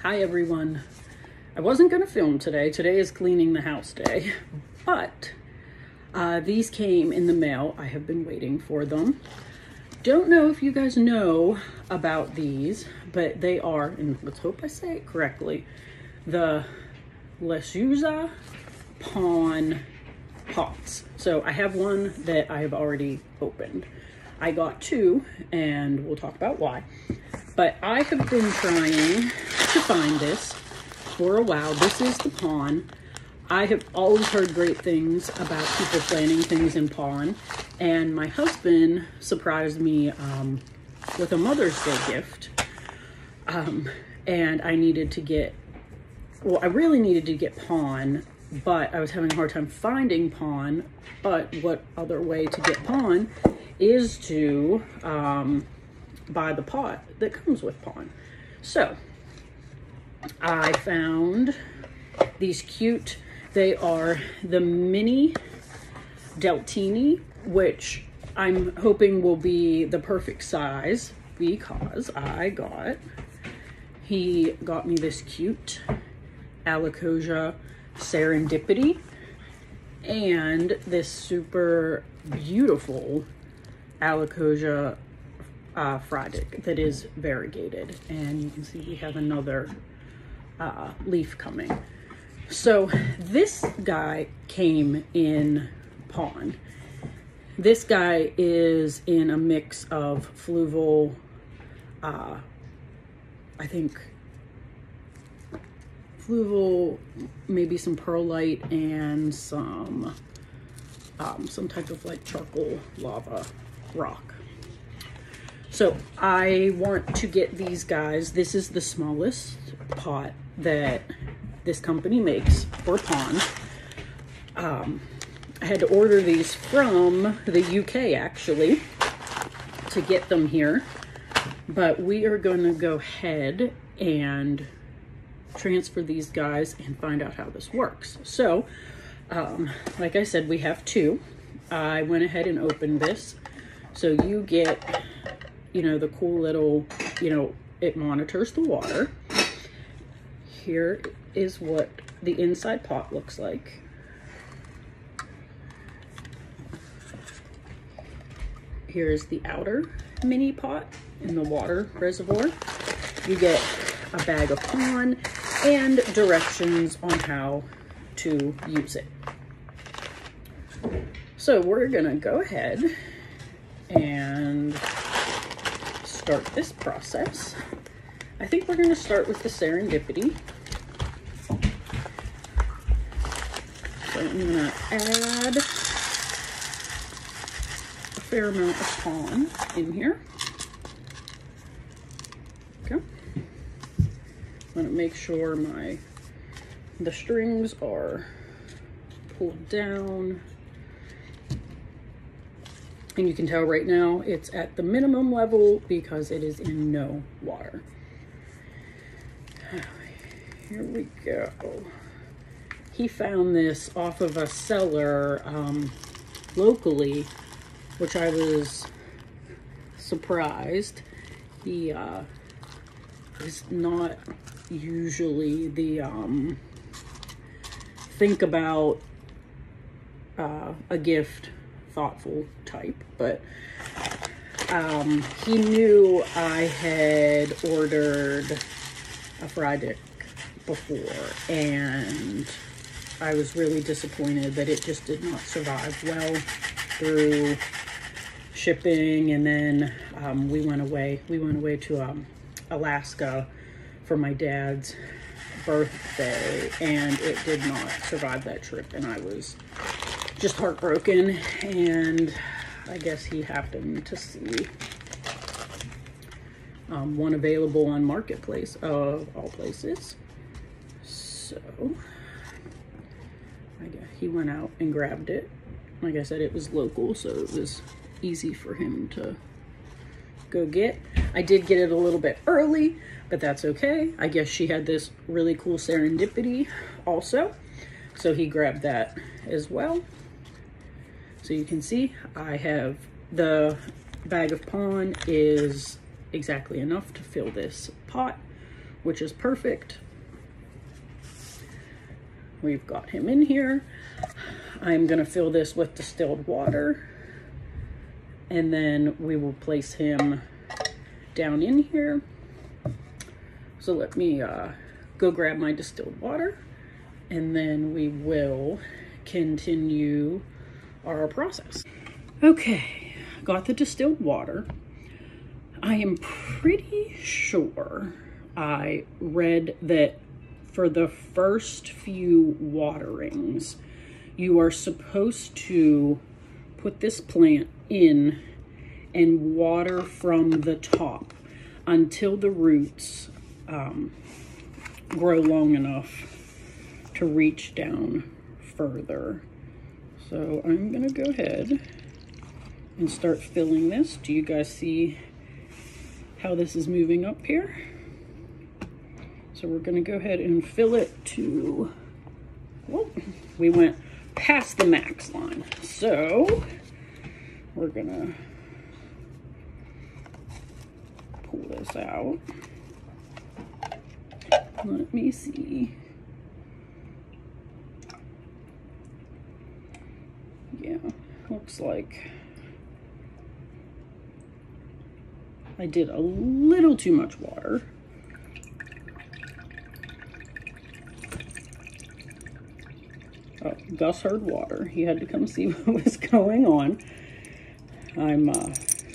Hi everyone. I wasn't gonna film today. Today is cleaning the house day, but these came in the mail. I have been waiting for them. Don't know if you guys know about these, but they are, and let's hope I say it correctly, the Lechuza Pawn pots. So I have one that I have already opened. I got two, and we'll talk about why. But I have been trying to find this for a while. This is the Pawn. I have always heard great things about people planning things in Pawn, and my husband surprised me with a Mother's Day gift. And I needed to get, well, I really needed to get Pawn, but I was having a hard time finding Pawn. But what other way to get Pawn is to buy the pot that comes with Pawn. So I found these cute, they are the mini Deltini, which I'm hoping will be the perfect size because he got me this cute Alacosia Serendipity and this super beautiful Alacosia Fradique that is variegated, and you can see we have another leaf coming. So this guy came in Pawn. This guy is in a mix of fluval, I think fluval, maybe some perlite, and some type of like charcoal lava rock. So I want to get these guys. This is the smallest pot that this company makes for Pawn. I had to order these from the UK actually to get them here, but we are going to go ahead and transfer these guys and find out how this works. So like I said, we have two. I went ahead and opened this. So you get, you know, the cool little, you know, it monitors the water. Here is what the inside pot looks like. Here's the outer mini pot in the water reservoir. You get a bag of Pawn and directions on how to use it. So we're gonna go ahead and start this process. I think we're gonna start with the Serendipity. So I'm gonna add a fair amount of Pawn in here. Okay. I'm gonna make sure the strings are pulled down. And you can tell right now it's at the minimum level because it is in no water. Here we go. He found this off of a seller locally, which I was surprised. He is not usually the think about a gift thoughtful type, but he knew I had ordered a Fradique before, and I was really disappointed that it just did not survive well through shipping. And then we went away to Alaska for my dad's birthday, and it did not survive that trip, and I was just heartbroken. And I guess he happened to see one available on Marketplace of all places. So I guess he went out and grabbed it. Like I said, it was local, so it was easy for him to go get. I did get it a little bit early, but that's okay. I guess she had this really cool Serendipity also, so he grabbed that as well. So you can see I have the bag of Pawn is exactly enough to fill this pot which is perfect. We've got him in here. I'm gonna fill this with distilled water, and then we will place him down in here. So let me go grab my distilled water, and then we will continue our process. Okay, got the distilled water. I am pretty sure I read that for the first few waterings, you are supposed to put this plant in and water from the top until the roots grow long enough to reach down further. So I'm gonna go ahead and start filling this. Do you guys see how this is moving up here? So we're gonna go ahead and fill it to, well, we went past the max line. So we're gonna pull this out. Let me see. Yeah, looks like I did a little too much water. Oh, Gus heard water. He had to come see what was going on. I'm back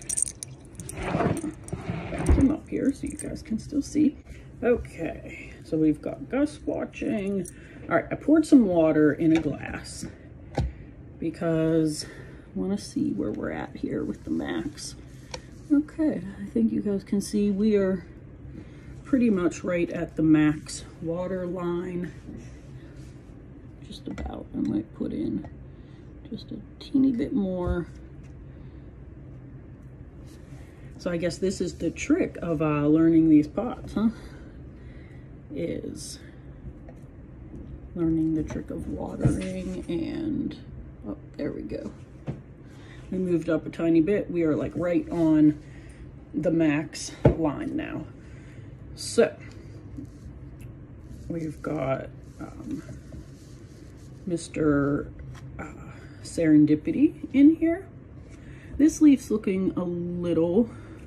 him up here so you guys can still see. Okay, so we've got Gus watching. All right, I poured some water in a glass because I want to see where we're at here with the max. Okay, I think you guys can see we are pretty much right at the max water line. Just about. I might put in just a teeny bit more. So I guess this is the trick of learning these pots, huh? Is learning the trick of watering. And oh, there we go. We moved up a tiny bit. We are like right on the max line now. So we've got Mr. Serendipity in here. This leaf's looking a little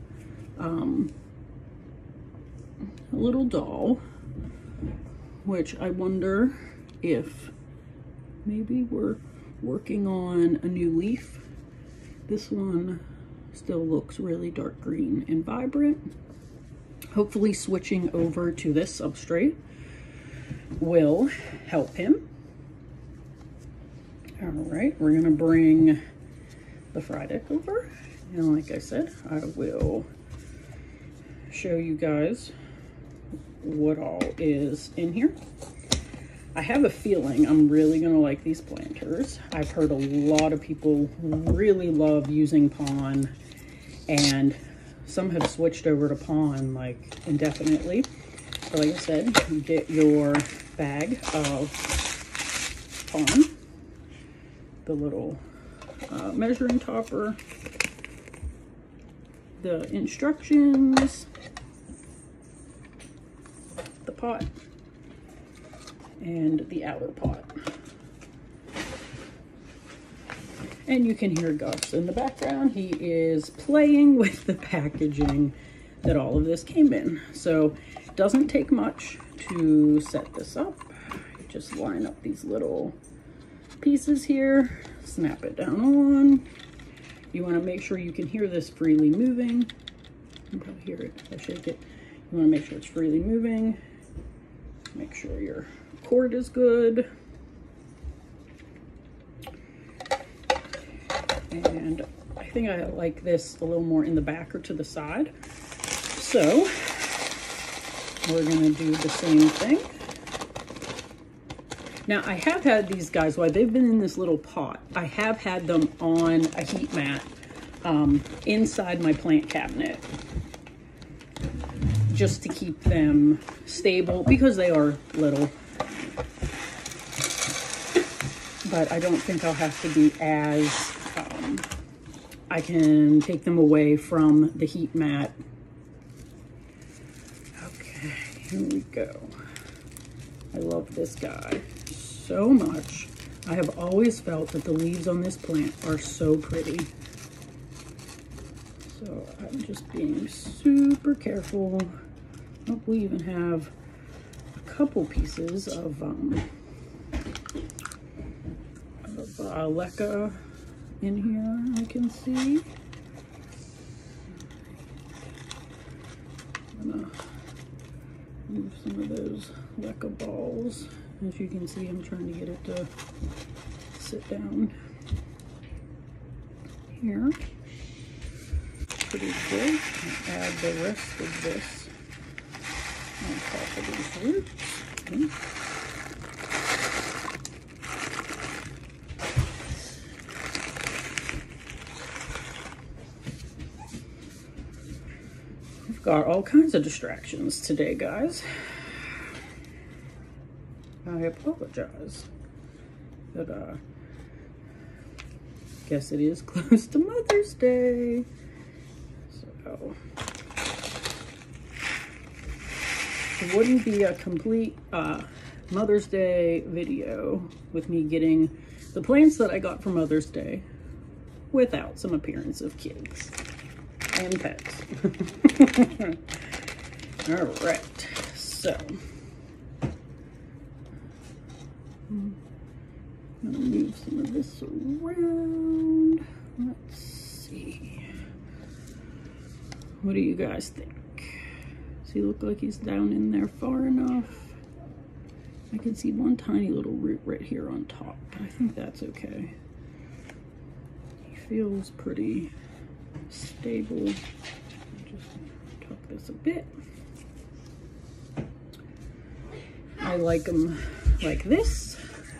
dull, which I wonder if maybe we're working on a new leaf. This one still looks really dark green and vibrant. Hopefully switching over to this substrate will help him. All right, we're gonna bring the fry deck over. And like I said, I will show you guys what all is in here. I have a feeling I'm really gonna like these planters. I've heard a lot of people really love using Pon, and some have switched over to Pon like indefinitely. So like I said, you get your bag of Pon, the little measuring topper, the instructions, the pot, and the outer pot. And you can hear Gus in the background. He is playing with the packaging that all of this came in. So it doesn't take much to set this up. Just line up these little pieces here, snap it down on. You want to make sure you can hear this freely moving. You can probably hear it if I shake it. You want to make sure it's freely moving. Make sure your cord is good. And I think I like this a little more in the back or to the side. So we're gonna do the same thing. Now I have had these guys, while they've been in this little pot, I have had them on a heat mat inside my plant cabinet, just to keep them stable because they are little. But I don't think I'll have to be as, I can take them away from the heat mat. Okay, Here we go. I love this guy so much. I have always felt that the leaves on this plant are so pretty. So I'm just being super careful. Oh, we even have a couple pieces of leca in here, I can see. I'm gonna move some of those leca balls. As you can see, I'm trying to get it to sit down here. Pretty good. I'll add the rest of this on top of these roots. Okay. We've got all kinds of distractions today, guys. I apologize, but guess it is close to Mother's Day, so it wouldn't be a complete Mother's Day video with me getting the plants that I got for Mother's Day without some appearance of kids and pets. All right, so I'm gonna move some of this around. Let's see. What do you guys think? Does he look like he's down in there far enough? I can see one tiny little root right here on top, but I think that's okay. He feels pretty stable. Just tuck this a bit. I like them like this.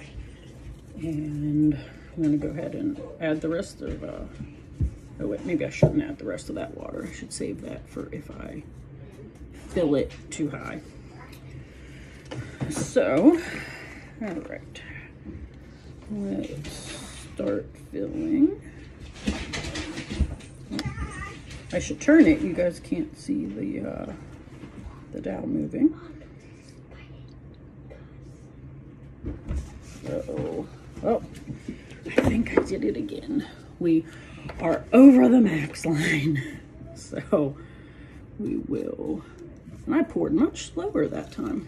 And I'm gonna go ahead and add the rest of, oh wait, maybe I shouldn't add the rest of that water. I should save that for if I fill it too high. So, all right, let's start filling. I should turn it. You guys can't see the dowel moving. Uh-oh. Oh, I think I did it again. We are over the max line. So we will, and I poured much slower that time.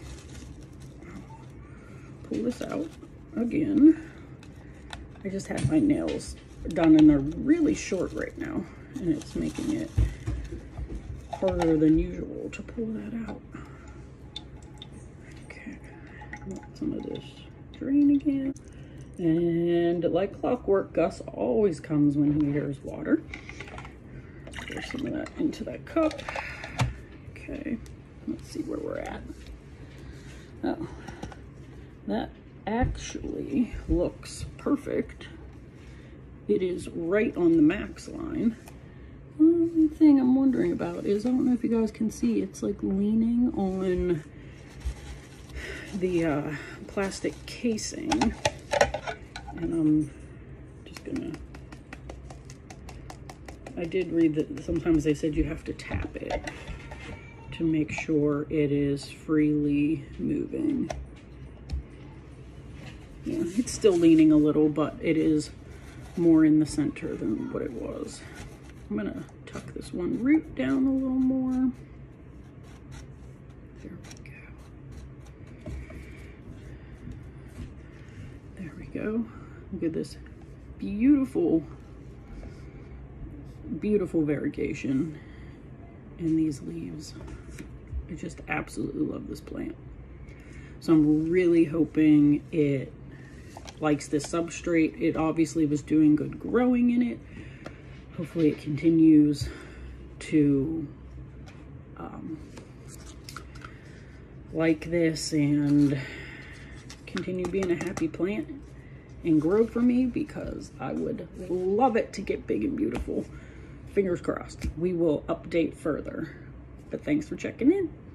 Pull this out again. I just have my nails done and they're really short right now. And it's making it harder than usual to pull that out. Okay, let some of this drain again. And like clockwork, Gus always comes when he hears water. Pour some of that into that cup. Okay, let's see where we're at. Oh, that actually looks perfect. It is right on the max line. One thing I'm wondering about is, I don't know if you guys can see, it's like leaning on the plastic casing. And I'm just gonna, I did read that sometimes they said you have to tap it to make sure it is freely moving. Yeah, it's still leaning a little, but it is more in the center than what it was. I'm gonna tuck this one root down a little more. There we go. There we go. Look at this beautiful, beautiful variegation in these leaves. I just absolutely love this plant. So I'm really hoping it likes this substrate. It obviously was doing good growing in it. Hopefully it continues to like this and continue being a happy plant and grow for me, because I would love it to get big and beautiful. Fingers crossed. We will update further. But thanks for checking in.